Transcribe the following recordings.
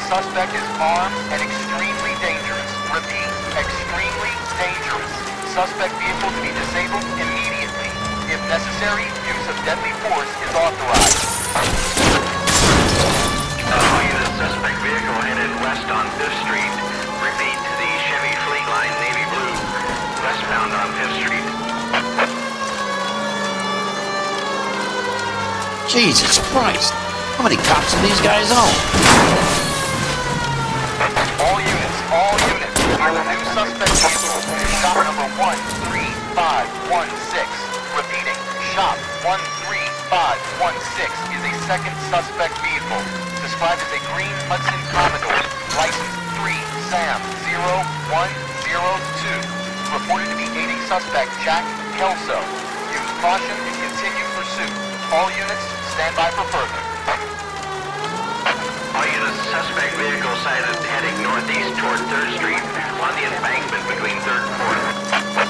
Suspect is armed and extremely dangerous. Repeat, extremely dangerous. Suspect vehicle to be disabled immediately. If necessary, use of deadly force is authorized. Unit suspect vehicle headed west on 5th Street. Repeat, the Chevy Fleet Line Navy Blue. Westbound on 5th Street. Jesus Christ! How many cops are these guys on? All units, on the new suspect vehicle, shop number 13516. Repeating, shop 13516 is a second suspect vehicle, described as a green Hudson Commodore, license 3SAM0102, reported to be aiding suspect Jack Kelso. Use caution and continue pursuit. All units, stand by for further. All units, suspect vehicle sighted heading northeast toward 3rd Street on the embankment between 3rd and 4th.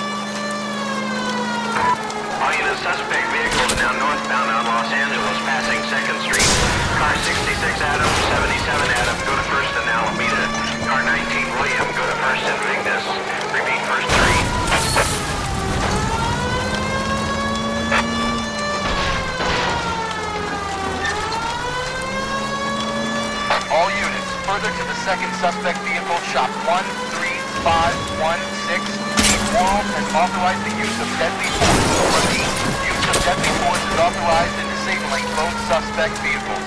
All units, suspect vehicle is now northbound on Los Angeles, passing 2nd Street. Car 66 Adam, 77 Adam, go to 1st and Alameda. Car 19 William, go to 1st and Vignes. Repeat, 1st Street. All units, further to the second suspect vehicle, shop 13516. Be moral and authorize the use of deadly force. Repeat, use of deadly force is authorized in disabling both suspect vehicles.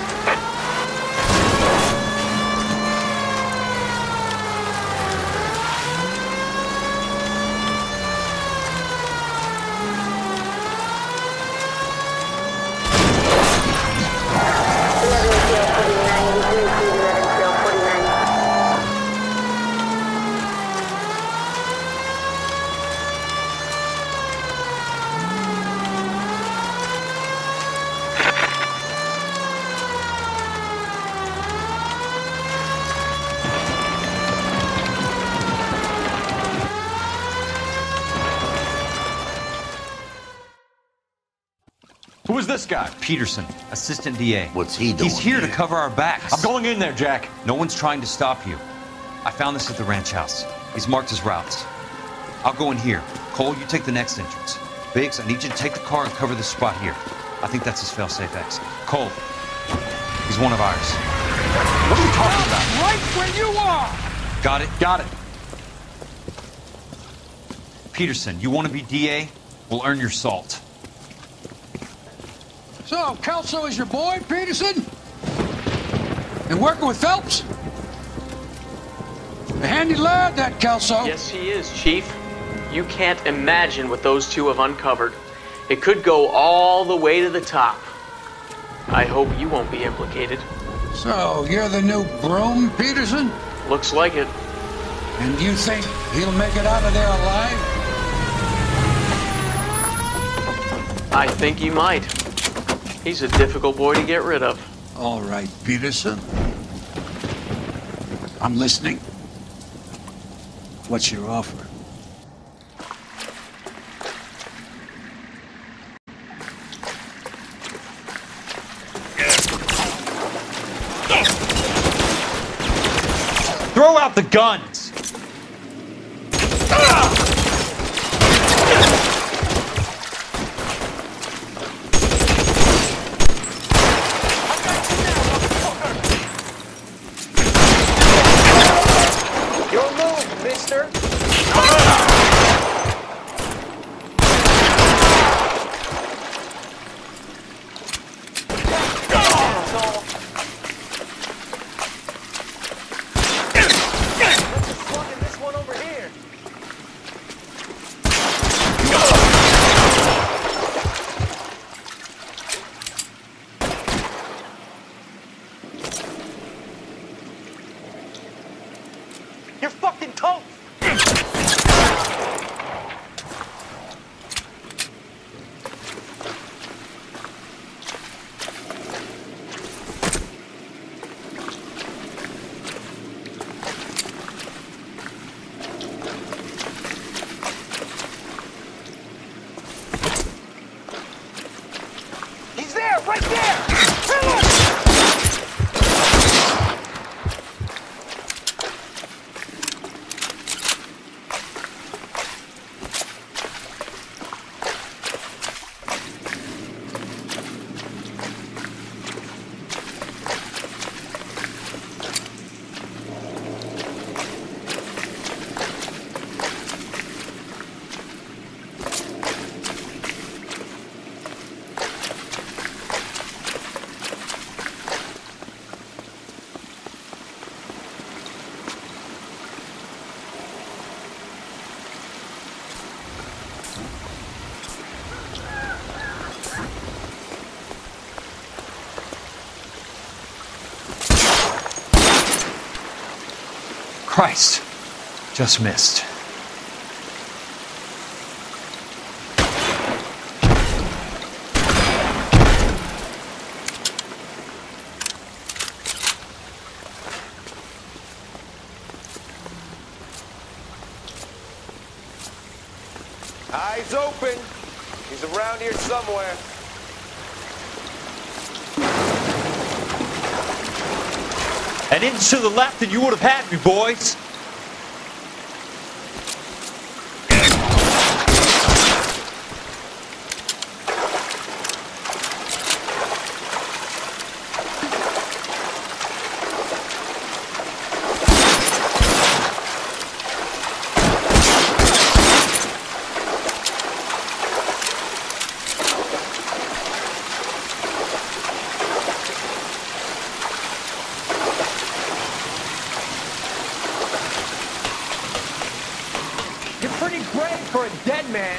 Who is this guy? Peterson, assistant DA. What's he doing? He's here to cover our backs. I'm going in there, Jack. No one's trying to stop you. I found this at the ranch house. He's marked his routes. I'll go in here. Cole, you take the next entrance. Biggs, I need you to take the car and cover this spot here. I think that's his fail-safe exit. Cole, he's one of ours. What are you talking about? Right where you are! Got it? Got it. Peterson, you want to be DA? We'll earn your salt. So, Kelso is your boy, Peterson? And working with Phelps? A handy lad, that Kelso. Yes, he is, Chief. You can't imagine what those two have uncovered. It could go all the way to the top. I hope you won't be implicated. So, you're the new broom, Peterson? Looks like it. And you think he'll make it out of there alive? I think he might. He's a difficult boy to get rid of. All right, Peterson. I'm listening. What's your offer? Throw out the guns! Your move, mister! You're fucking toast! Christ. Just missed. Eyes open. He's around here somewhere. An inch to the left and you would have had me, boys. You're pretty brave for a dead man.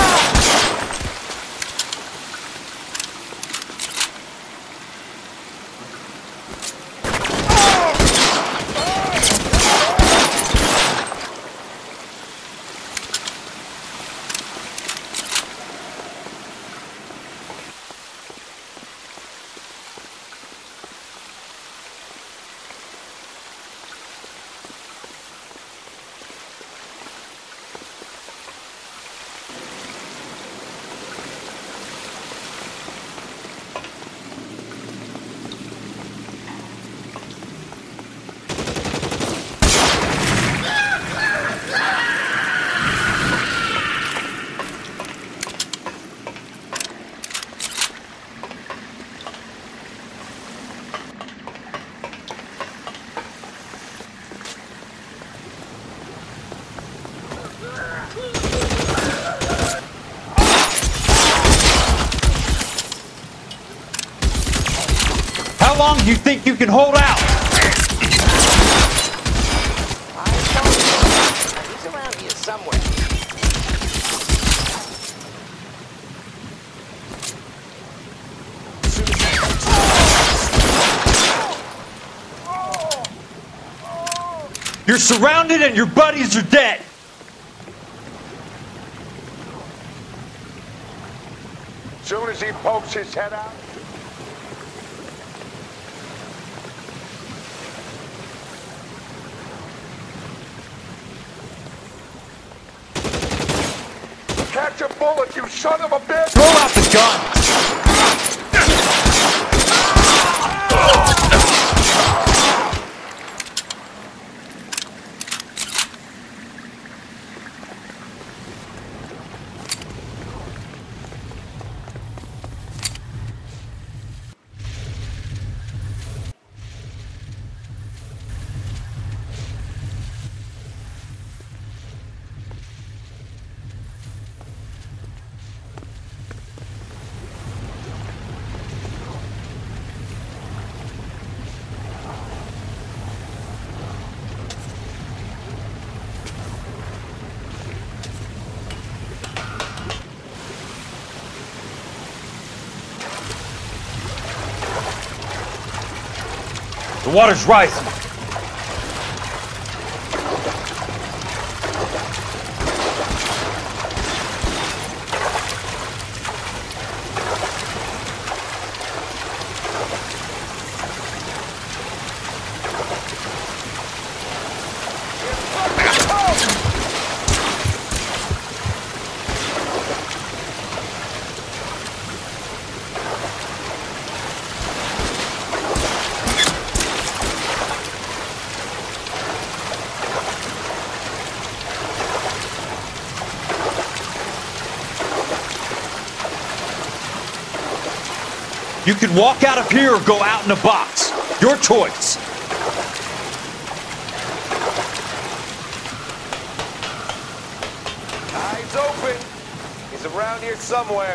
How long do you think you can hold out? He's around here somewhere. You're surrounded and your buddies are dead. Soon as he pokes his head out. Catch a bullet, you son of a bitch! Throw out the gun. The water's rising. You can walk out of here or go out in a box. Your choice. Eyes open. He's around here somewhere.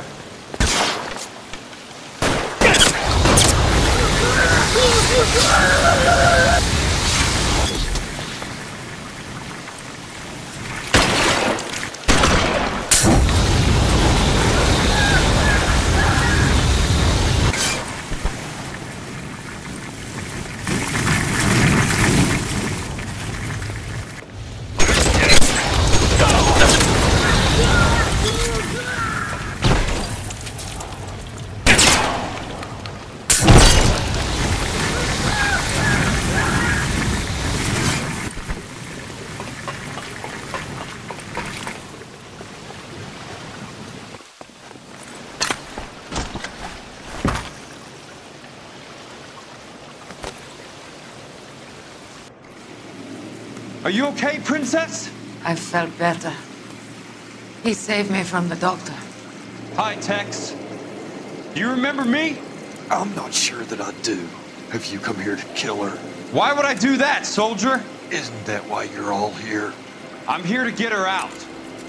Are you okay, Princess? I felt better. He saved me from the doctor. Hi, Tex. Do you remember me? I'm not sure that I do. Have you come here to kill her? Why would I do that, soldier? Isn't that why you're all here? I'm here to get her out.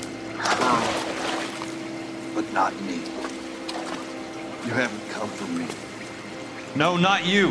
Her. But not me. You haven't come for me. No, not you.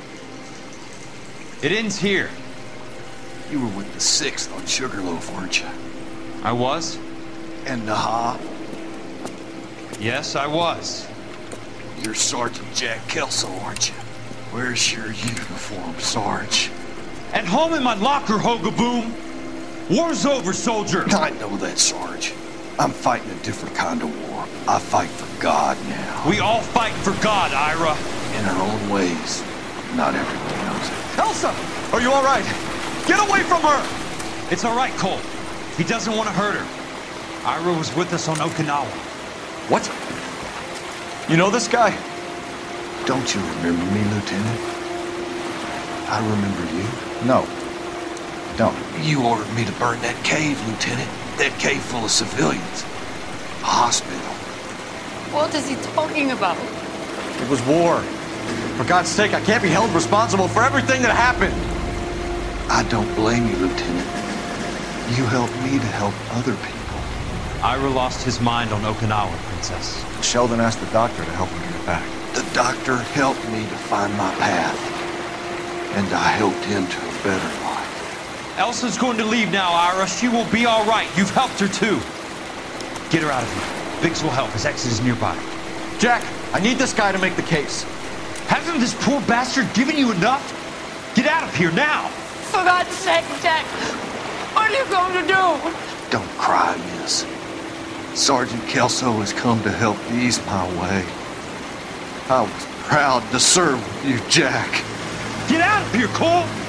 It ends here. You were with the 6th on Sugarloaf, weren't you? I was? And Naha? Yes, I was. You're Sergeant Jack Kelso, aren't you? Where's your uniform, Sarge? At home in my locker, Hogaboom. War's over, soldier. I know that, Sarge. I'm fighting a different kind of war. I fight for God now. We all fight for God, Ira. In our own ways. Not everyone knows it. Elsa! Are you all right? Get away from her! It's all right, Cole. He doesn't want to hurt her. Ira was with us on Okinawa. What? You know this guy? Don't you remember me, Lieutenant? I remember you. No. Don't. You ordered me to burn that cave, Lieutenant. That cave full of civilians. A hospital. What is he talking about? It was war. For God's sake, I can't be held responsible for everything that happened. I don't blame you, Lieutenant. You helped me to help other people. Ira lost his mind on Okinawa, Princess. Sheldon asked the doctor to help him get back. The doctor helped me to find my path. And I helped him to a better life. Elsa's going to leave now, Ira. She will be all right. You've helped her, too. Get her out of here. Biggs will help. His exit is nearby. Jack, I need this guy to make the case. Hasn't this poor bastard given you enough? Get out of here now! For God's sake, Jack! What are you going to do? Don't cry, miss. Sergeant Kelso has come to help ease my way. I was proud to serve with you, Jack. Get out of here, Cole!